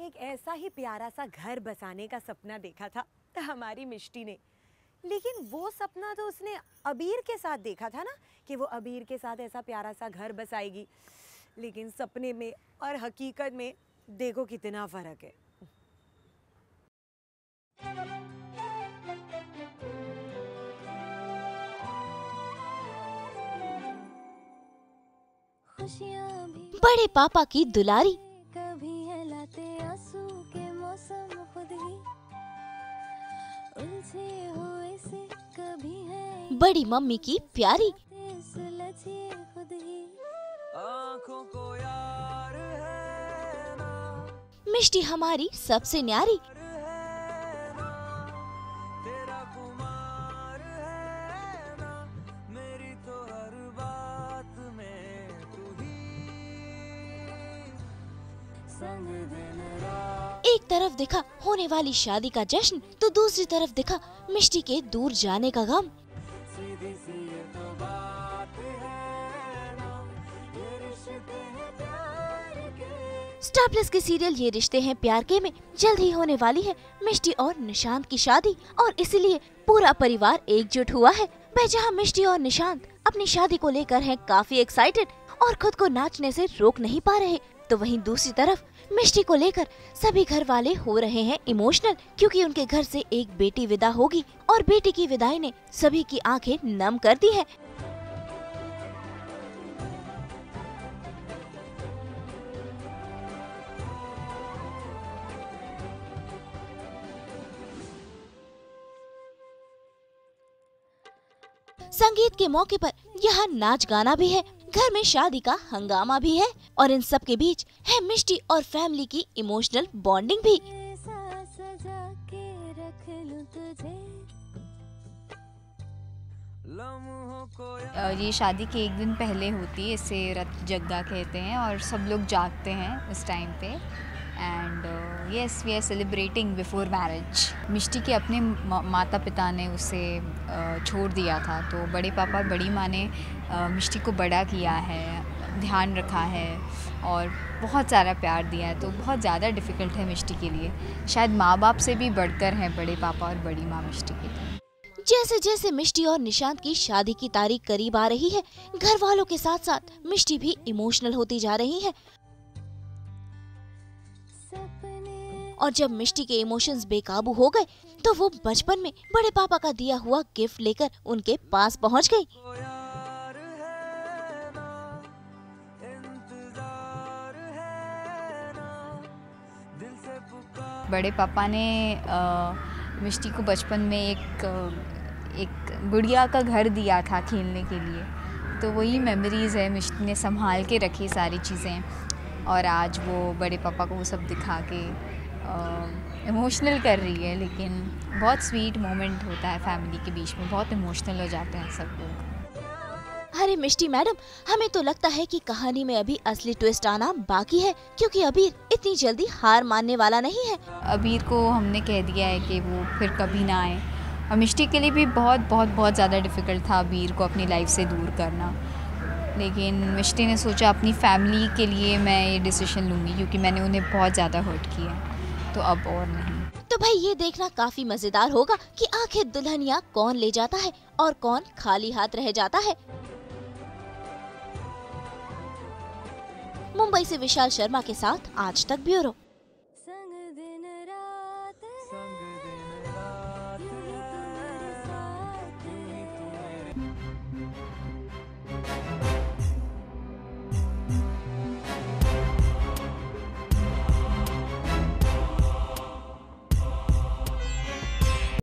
एक ऐसा ही प्यारा सा घर बसाने का सपना देखा था हमारी मिष्टी ने। लेकिन वो सपना तो उसने अबीर के साथ देखा था ना, कि वो अबीर के साथ ऐसा प्यारा सा घर बसाएगी। लेकिन सपने में और हकीकत में देखो कितना फर्क है। बड़े पापा की दुलारी, कभी हिलाते आंसू के मौसम खुद ही उलझे हुए से, कभी है बड़ी मम्मी की प्यारी, सुलझे खुद ही आँखों को यार है ना, मिष्टी हमारी सबसे न्यारी, तेरा कुमार है ना, मेरी तो हर बात में तू ही संग दिन रात। एक तरफ दिखा होने वाली शादी का जश्न तो दूसरी तरफ दिखा मिष्टी के दूर जाने का गम। सीधी सी ये तो बात है ना, ये रिश्ते हैं प्यार के। स्टार प्लस के सीरियल ये रिश्ते हैं प्यार के में जल्द ही होने वाली है मिष्टी और निशांत की शादी, और इसीलिए पूरा परिवार एकजुट हुआ है। वह जहां मिष्टी और निशांत अपनी शादी को लेकर हैं काफी एक्साइटेड और खुद को नाचने से रोक नहीं पा रहे, तो वहीं दूसरी तरफ मिष्टी को लेकर सभी घर वाले हो रहे हैं इमोशनल, क्योंकि उनके घर से एक बेटी विदा होगी और बेटी की विदाई ने सभी की आंखें नम कर दी है। संगीत के मौके पर यहाँ नाच गाना भी है, घर में शादी का हंगामा भी है, और इन सब के बीच है मिष्टी और फैमिली की इमोशनल बॉन्डिंग भी। ऐसा सजा के रख लूं तुझे। लम्हों को ये शादी के एक दिन पहले होती है, इसे रत जग्गा कहते हैं और सब लोग जागते हैं इस टाइम पे। And yes, we are celebrating before marriage. Mishti के अपने माता पिता ने उसे छोड़ दिया था, तो बड़े पापा और बड़ी माँ ने मिष्टी को बड़ा किया है, ध्यान रखा है और बहुत सारा प्यार दिया है। तो बहुत ज़्यादा डिफ़िकल्ट है मिष्टी के लिए, शायद माँ बाप से भी बढ़कर हैं बड़े पापा और बड़ी माँ मिष्टी के लिए। जैसे जैसे मिष्टी और निशांत की शादी की तारीख करीब आ रही है, घर वालों के साथ साथ मिष्टी भी इमोशनल होती जा रही है। और जब मिष्टी के इमोशंस बेकाबू हो गए, तो वो बचपन में बड़े पापा का दिया हुआ गिफ्ट लेकर उनके पास पहुंच गई। यार है ना, इंतजार है ना, दिल से पुकार। बड़े पापा ने मिष्टी को बचपन में एक गुड़िया का घर दिया था खेलने के लिए, तो वही मेमोरीज़ है। मिष्टी ने संभाल के रखी सारी चीज़ें, और आज वो बड़े पापा को वो सब दिखा के इमोशनल कर रही है। लेकिन बहुत स्वीट मोमेंट होता है फैमिली के बीच में, बहुत इमोशनल हो जाते हैं सब लोग। अरे मिष्टी मैडम, हमें तो लगता है कि कहानी में अभी असली ट्विस्ट आना बाकी है, क्योंकि अबीर इतनी जल्दी हार मानने वाला नहीं है। अबीर को हमने कह दिया है कि वो फिर कभी ना आए, और मिष्टी के लिए भी बहुत बहुत बहुत ज़्यादा डिफ़िकल्ट था अबीर को अपनी लाइफ से दूर करना। लेकिन मिष्टी ने सोचा अपनी फैमिली के लिए मैं ये डिसीजन लूँगी, क्योंकि मैंने उन्हें बहुत ज़्यादा हर्ट किया, तो अब और नहीं। तो भाई ये देखना काफी मजेदार होगा कि आखिर दुल्हनिया कौन ले जाता है और कौन खाली हाथ रह जाता है। मुंबई से विशाल शर्मा के साथ आज तक ब्यूरो।